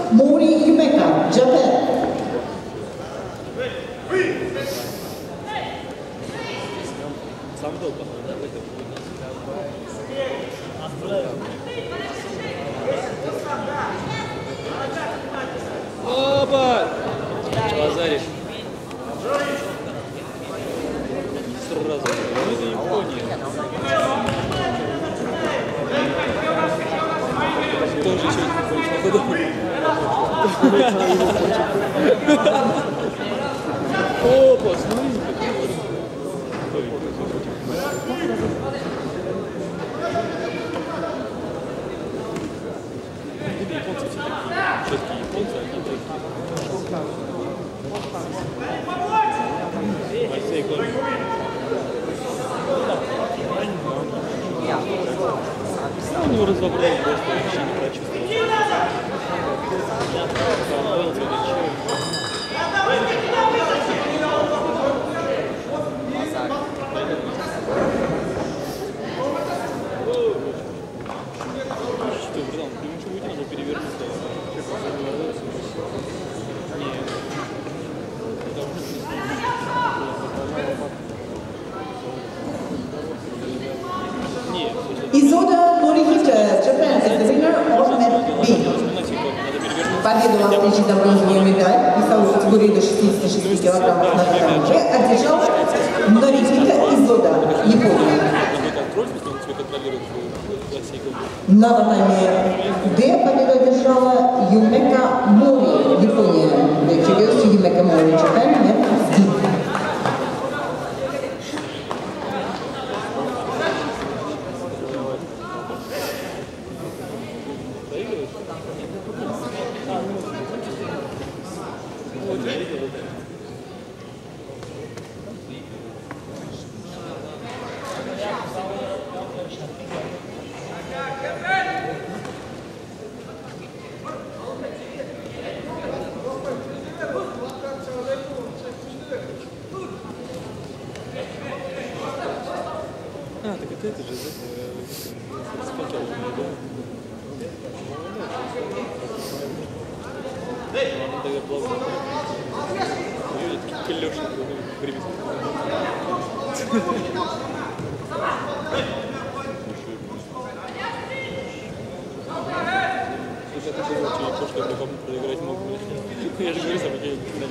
Mori Yumeka, Japan. Опа! Лазариш. Сразу. Ну это Япония. Тоже что-нибудь подобное. Опа, смотри. Все-таки японцы, они Алексей Клавин. Он его разобрал, просто вообще не прочувствовал. Что, братан, ты ничего выйти, надо перевернуться. Изода Morihita, Japan, is the winner of Map B. Победу во встрече за бронзовую медаль весовой категории до 66 килограммов на татами одержал Morihita Изода, Япония. На татами D победу одержала Юмека Мори, Япония. The figure goes to Юмека Мори, Japan, Map D. А, так это же распакел, да? Ладно, тогда плавно. Видите, такие колёшки привезли. Это такое, что я кому проиграть могу. Я же говорю, сам я не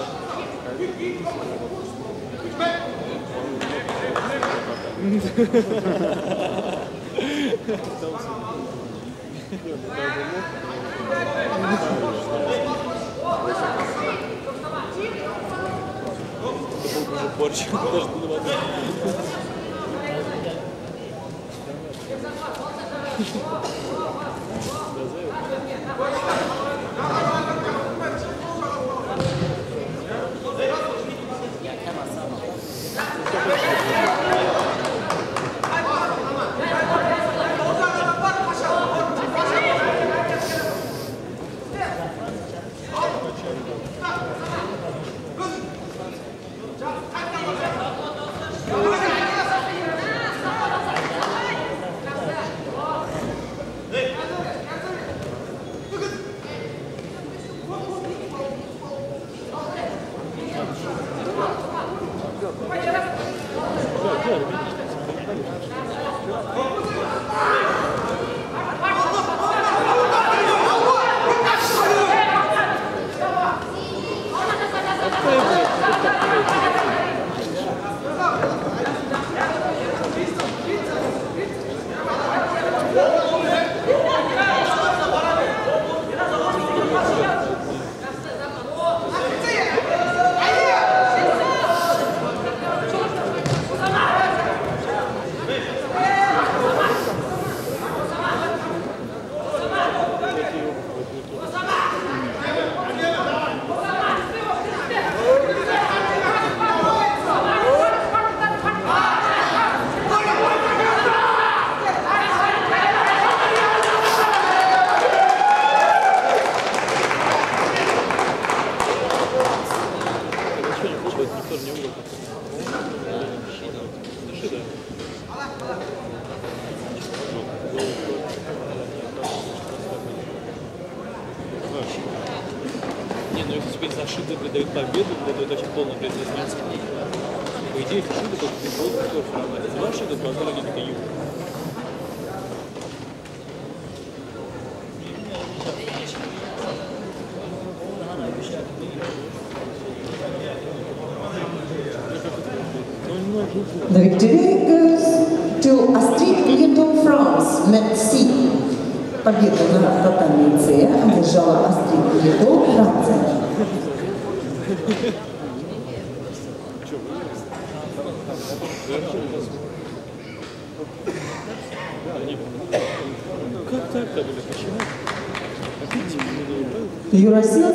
борщ, даже не воды. если теперь за ошибку придают победу, то это очень полно признается. По идее, это ошибка только прикол, который формат. Два ошибка, позволили какие-то юг. The victory goes to Astrid Lieto, France, Met C. Победу на татами С одержала Астрид Lieto, Франция. Как так-то, блин? Почему? Юрасил